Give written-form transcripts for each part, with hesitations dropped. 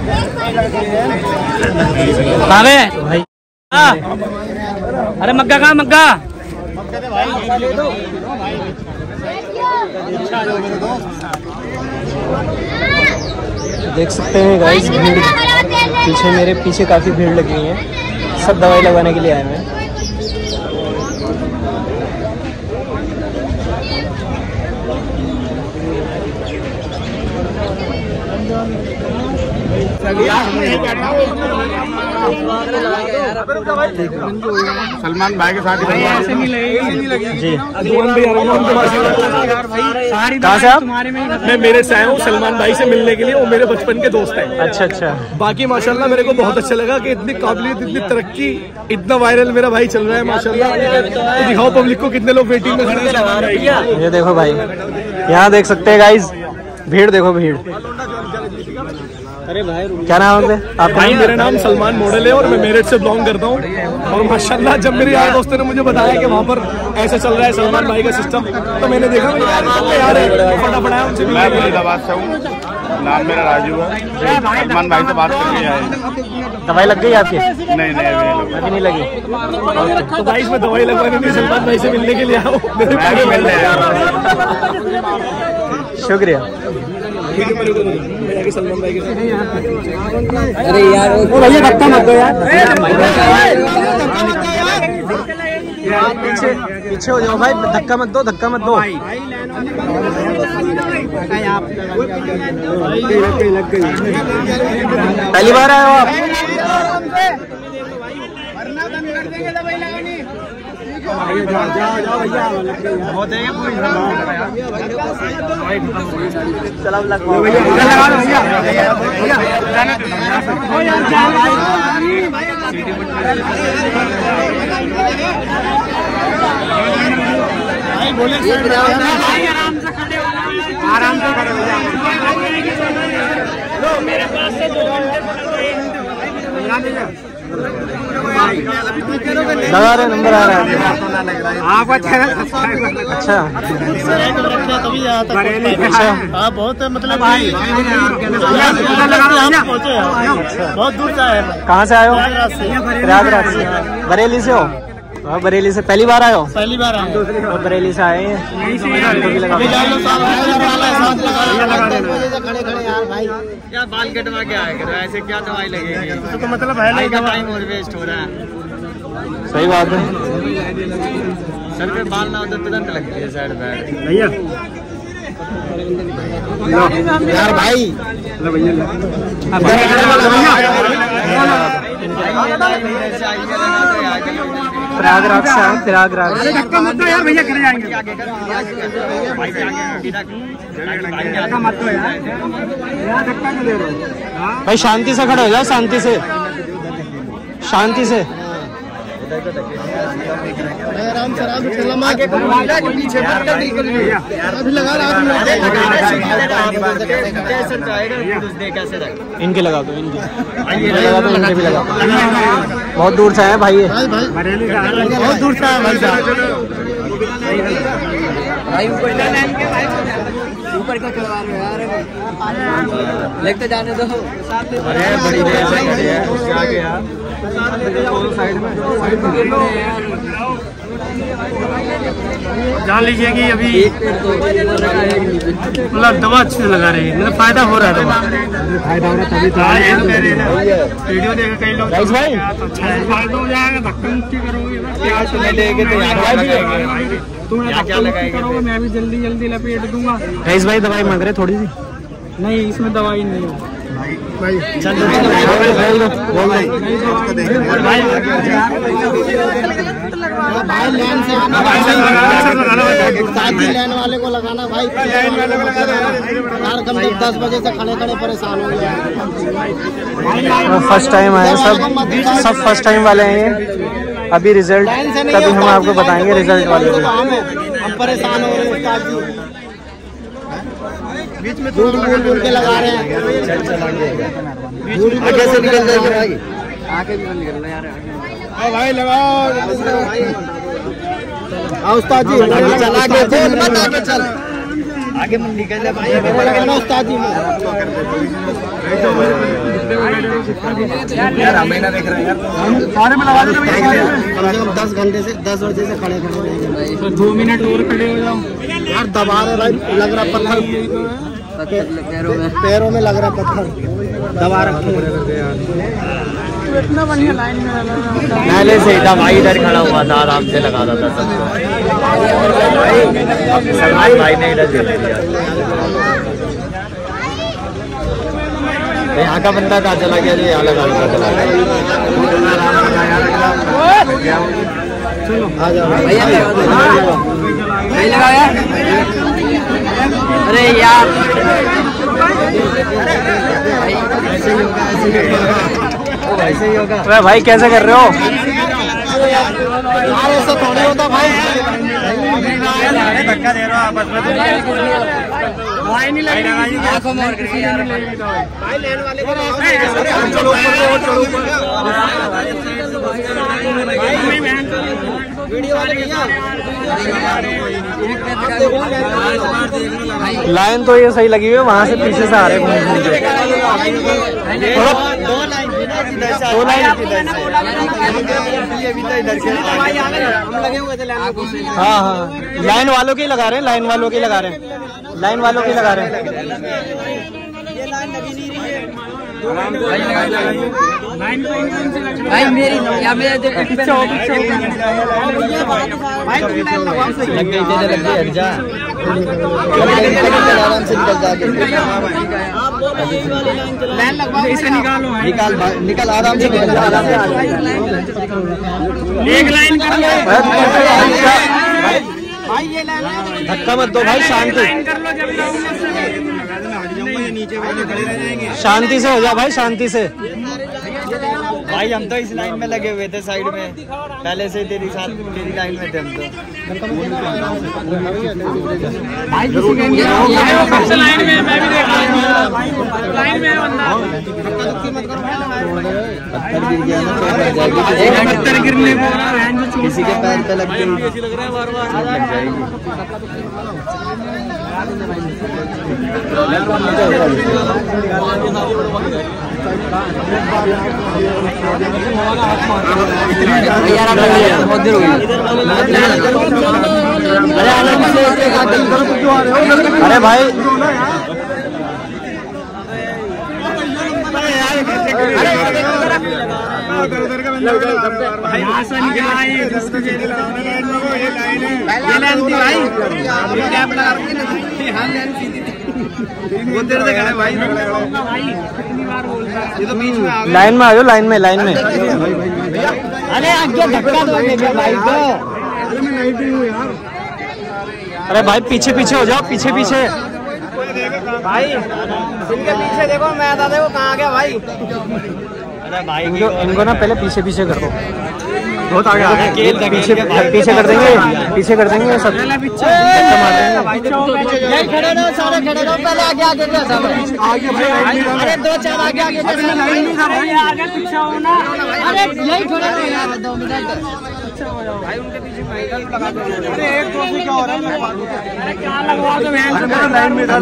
भाई अरे मग्गा कहाँ मग्गा? देख सकते हैं गाइस भीड़ पीछे, मेरे पीछे काफ़ी भीड़ लगी हुई है। सब दवाई लगवाने के लिए आए हैं। सलमान भाई के साथ ऐसे नहीं लगेगी जी। कहाँ से आप? मैं मेरठ से आया हूँ सलमान भाई से मिलने के लिए। वो मेरे बचपन के दोस्त हैं। अच्छा अच्छा। बाकी माशाल्लाह मेरे को बहुत अच्छा लगा कि इतनी काबिलियत, इतनी तरक्की, इतना वायरल मेरा भाई चल रहा है माशाल्लाह। तो दिखाओ पब्लिक को कितने लोग वेटिंग में खड़े हैं। ये देखो भाई, यहाँ देख सकते हैं गाइस भीड़, देखो भीड़। अरे भाई क्या नाम है आपका? भाई मेरा नाम सलमान मॉडल है और मैं मेरठ से बिलोंग करता हूँ। और माशाल्लाह जब मेरे यार दोस्तों ने मुझे बताया कि वहाँ पर ऐसा चल रहा है सलमान भाई का सिस्टम, तो मैंने देखा यार फटाफट आया उनसे। मैं फरीदाबाद से हूँ, नाम मेरा राजू है। सलमान भाई से बात करके आए। दवाई लग गई आपकी? नहीं अभी नहीं लगी। तो भाई इसमें दवाई लगवाने नहीं, सलमान भाई से मिलने के लिए आओ। शुक्रिया। सलमान भाई के साथ। अरे यार वो भैया धक्का मत दो यार। पीछे पीछे हो जाओ भाई, धक्का मत दो, धक्का मत दो। पहली बार आए हो आप? आराम से खड़े हो जाओ। मेरे पास से 2 लगा रहे, नंबर आ रहा है आपका चैनल। अच्छा हाँ बहुत मतलब बहुत दूर से आए। कहाँ से आए हो? प्रयागराज से। बरेली से हो? हाँ बरेली से। पहली बार आए हो? पहली बार आए। तो बरेली से आए हैं। क्या बाल कटवा के आए करो, ऐसे क्या दवाई लगेगी? तो मतलब है का टाइम और वेस्ट हो रहा है। सही बात है। सर पे बाल ना होता तुरंत लगती है साइड पे। भैया यार भाई प्रयागराज से आए, प्रयागराज। धक्का मत दो यार भैया, खड़े जाएंगे। धक्का मत दो यार, धक्का क्यों दे रहे हो? भाई शांति से खड़े हो जाओ, शांति से, शांति से। आराम से पीछे अभी लगा इनके लगा दो, इनके लगा दो, इनके भी लगा दो। बहुत दूर से आए भाई ये, बहुत दूर से आए भाई। ऊपर का करवा रहे हो यार, लेके जाने दो। अरे बड़ी जान लीजिए कि अभी मतलब दवा अच्छी से लगा रही है, मतलब फायदा हो रहा है। दवा फायदा हो रहा है तभी तो वीडियो देख कई लोग भाई फायदा हो जाएगा। धक्का मुक्की करोगे क्या लगाएगा, मैं भी जल्दी जल्दी लपेट दूंगा। गाइस भाई दवाई मांग रहे थोड़ी सी। नहीं इसमें दवाई नहीं है भाई। भाई लाइन से आना, लाइन वाले को लगाना भाई। यार कम 10 बजे से खड़े खड़े परेशान हो गए। फर्स्ट टाइम आए सब फर्स्ट टाइम वाले हैं। अभी रिजल्ट कभी हम आपको बताएंगे, रिजल्ट वाले हम परेशान हो रहे हैं। बीच में दूर बोल के लगा रहे हैं। आगे से निकल जाएगी भाई, आगे भी निकलना यार। भाई लगाओ उस्ताद जी, चल आगे चल, मत आगे चल, आगे मन निकल जा भाई। लगाना उस्ताद जी। यार हमें ना देख रहे हैं यार, सारे में लगा देना भैया। कम से कम 10 घंटे से 10 बजे से खड़े रहेंगे। तो 2 मिनट और खड़े हो जाओ यार, दबा रहे भाई, लग रहा पत्थर पैरों में लग रहा पत्थर दबा रखे। इतना बढ़िया लाइन में पहले से था भाई, इधर खड़ा हुआ था, आराम से लगा था सलमान भाई ने इधर दे दिया। यहाँ का बंदा कहाँ चला गया जी? यहाँ लगा चला गया। आ जाओ भैया नहीं लगाया। अरे यार ऐसे ही होगा। अरे भाई कैसे कर रहे हो? यार ऐसा थोड़ी होता भाई, धक्का दे रहा आपस में। भाई नहीं लगी आंखों में, भाई लेन वाले को वीडियो वाले लाइन तो ये सही लगी हुई है, वहाँ से पीछे से आ रहे हैं। हाँ हाँ, लाइन वालों के लगा रहे हैं, लाइन वालों के लगा रहे हैं, लाइन वालों के लगा रहे हैं। भाई मेरी या मेरे लग गई थी, लग गई हट जा। आराम से निकल जाके निकाल निकल आराम से निकल जा। एक लाइन कर लो भाई, ये धक्का मत दो भाई, शांति शांति से हो जा भाई, शांति से। भाई हम तो इस लाइन में लगे हुए थे, साइड में पहले से तेरी लाइन में थे हम तो। भाई लाइन में मैं भी देख रहा हूं, लाइन में बंदा पत्थर गिरने को किसी के पैर पे लग गई। लग रहा है बार बार लग जाएगी। अरे भाई लाइन में आ जाओ, लाइन में, लाइन में। अरे आगे धक्का दो मेरे भाई को। अरे भाई पीछे पीछे हो जाओ, पीछे पीछे भाई इनके पीछे देखो, मैं था देखो कहाँ गया भाई। अरे भाई इनको ना पहले पीछे पीछे कर दो, बहुत आगे आ गए। पीछे पीछे कर देंगे, पीछे कर देंगे सब, धक्का मार देंगे। यही खड़े रहो, सारे खड़े रहो, पहले आगे आगे क्या सब अरे 2-4 आगे आगे आगे पीछे हो ना। अरे यही खड़े रहो यार 2 मिनट भाई, उनके पीछे एक दो क्या हो रहा है? अरे क्या लगवा दो लाइन में,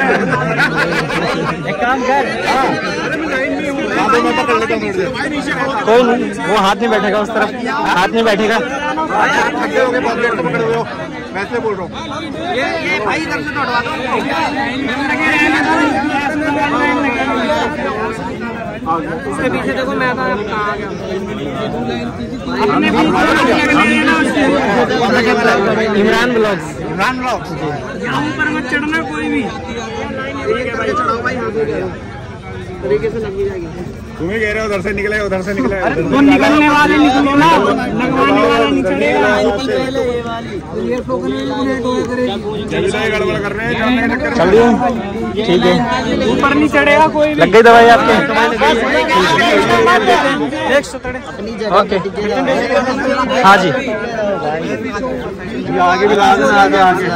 एक काम कर, कोई नहीं, वो हाथ नहीं बैठेगा उस तरफ, हाथ नहीं बैठेगा। वैसे बोल रहा हूँ ये भाई इधर से दौड़वा दो। उसके पीछे देखो, मैं कहाँ गया। इमरान ब्लॉग्स, इमरान ब्लॉग्स यहाँ ऊपर मत चढ़ना कोई भी। ठीक है भाई, चढ़ाओ भाई, तरीके से लगी जाएगी। तुम ही कह रहे हो उधर से निकले, उधर से निकले। वो निकलने वाले निकलो ना, लगवाने वाला नहीं चढ़ेगा। गड़बड़ कर रहे हैं, चल रही है, ठीक है। ऊपर नहीं चढ़ेगा कोई भी। लग गई दवाई आपके? ओके, हाँ जी। आगे भी ला देना, आगे आगे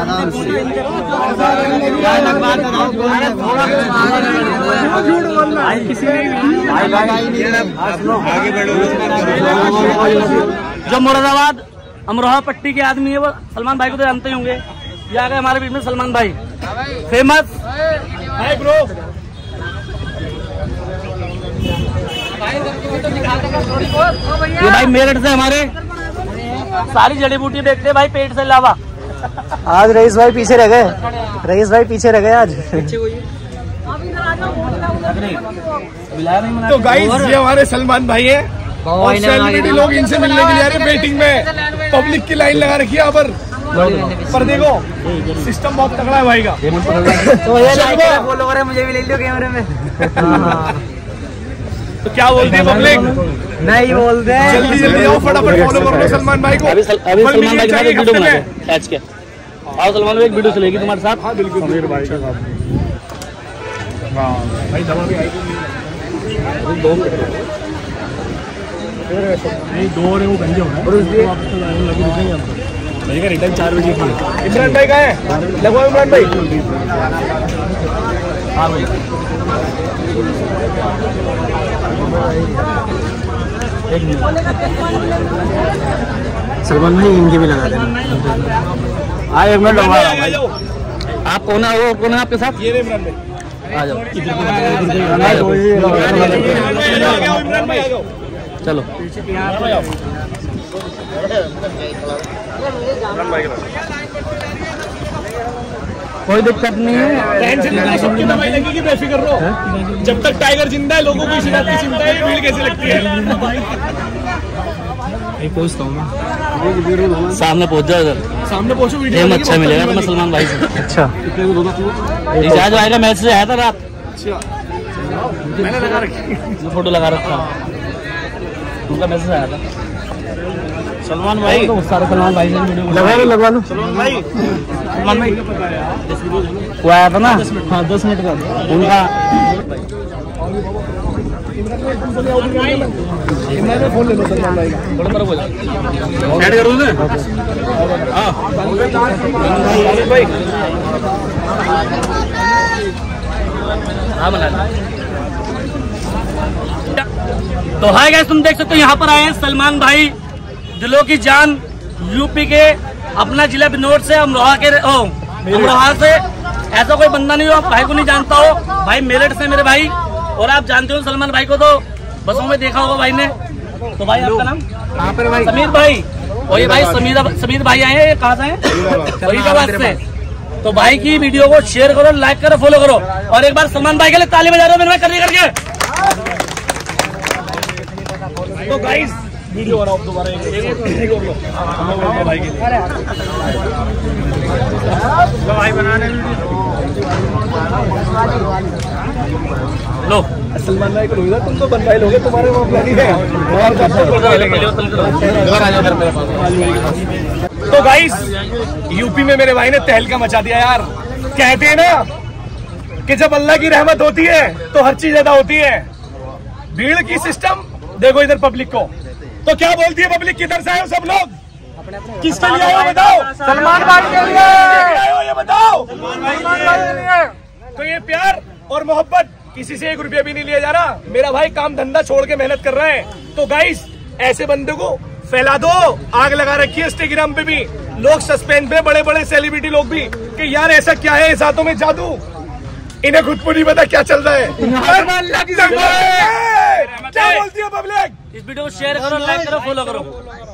आगे बढ़ो। जो मुरादाबाद अमरोहा पट्टी के आदमी है, वो सलमान भाई को तो जानते ही होंगे। ये आ गए हमारे बीच में सलमान भाई, फेमस। Hi bro. ये भाई मेरठ से हमारे सारी जड़ी बूटी देखते भाई पेट से अलावा। आज रईस भाई पीछे रह गए, रईस भाई पीछे रह गए आज। तो गाइस ये हमारे सलमान भाई हैं और सेलिब्रिटी लोग इनसे मिलने के लिए आ रहे हैं वेटिंग में। पब्लिक की लाइन लगा रखी है यहाँ पर देखो सिस्टम बहुत तगड़ा है भाई का। तो ये फॉलो करे मुझे भी ले लो कैमरे में। तो क्या बोलते हैं पब्लिक? नहीं बोलते हैं। जल्दी जल्दी आओ फटाफट फॉलो करो सलमान भाई को। अभी सलमान भाई के साथ एक वीडियो बना कैच के। आओ सलमान भाई एक वीडियो चलेगी तुम्हारे साथ। हाँ बिल्कुल समीर भाई का साथ। हाँ भाई दवा भी आई दो मिनट नहीं 2 और वो गंजे हो रहे हैं भाई का रिटर्न 4 बजे की। इमरान भाई कहाँ है? लगवाओ इमरान भाई। हाँ भाई सलमान भाई इनके भी लगा देना। हाँ 1 मिनट लगवा रहा हूँ। आप कौन है? वो कौन है आपके साथ? ये इमरान भाई आ जाओ इमरान भाई आ जाओ। चलो कोई दिक्कत नहीं है। टेंशन नहीं, सबकी दवाई लगेगी, बेफिक्र रहो। जब तक टाइगर जिंदा है लोगों को इसी बात की चिंता है भीड़ कैसी लगती है। पहुँचता हूँ सामने पहुंच जाओ इधर। सामने पहुंचो वीडियो अच्छा मिलेगा तुम्हें सलमान भाई से। अच्छा रिचार्ज आएगा मैच से आया था रात। अच्छा मैंने लगा रखी फोटो लगा रखा उनका मैसेज आया था। सलमान भाई तो सारे सलमान भाई से वीडियो लगवा लो सलमान भाई वो आया था ना। हाँ 10 मिनट का उनका फोन ले लो सलमान भाई का। ऐड करूँ ना। हाँ भाई हाँ बना। तो हाय गाइस तुम देख सकते हो यहाँ पर आए हैं सलमान भाई दिलों की जान यूपी के अपना जिला बिनोट से अमरोहा से। ऐसा कोई बंदा नहीं हो आप भाई को नहीं जानता हो। भाई मेरठ से मेरे भाई और आप जानते हो सलमान भाई को तो बसों में देखा होगा भाई ने। तो भाई आपका नाम? समीर भाई। और ये भाई समीर भाई आए हैं कहाँ से हैं? फरीदाबाद से। तो भाई की वीडियो को शेयर करो, लाइक करो, फॉलो करो और एक बार सलमान भाई के लिए ताली बजा दो मेरे भाई करके। तो गाइस वीडियो बनाओ दोबारा एक और लो भाई के लिए। भाई बनाने लो सलमान भाई को लोगे तुम तो बन भाई लोगे तुम्हारे वो प्लान है। तो गाइस यूपी में मेरे भाई ने तहलका मचा दिया यार। कहते हैं ना कि जब अल्लाह की रहमत होती है तो हर चीज अदा होती है। भीड़ की सिस्टम देखो इधर पब्लिक को। तो क्या बोलती है पब्लिक? किधर से आए हो सब लोग? किसके लिए आए हो बताओ? सलमान भाई के लिए आए हो ये बताओ। तो ये प्यार और मोहब्बत किसी से 1 रुपया भी नहीं लिया जा रहा। मेरा भाई काम धंधा छोड़ के मेहनत कर रहा है। तो गाइस ऐसे बंदे को फैला दो। आग लगा रखी है इंस्टाग्राम पे भी लोग, सस्पेंस पे बड़े बड़े सेलिब्रिटी लोग भी कि यार ऐसा क्या है इस हाथों में जादू। इन्हें खुद को नहीं पता क्या चल रहा है। क्या बोलती है पब्लिक? इस वीडियो को शेयर करो, लाइक करो, फॉलो करो।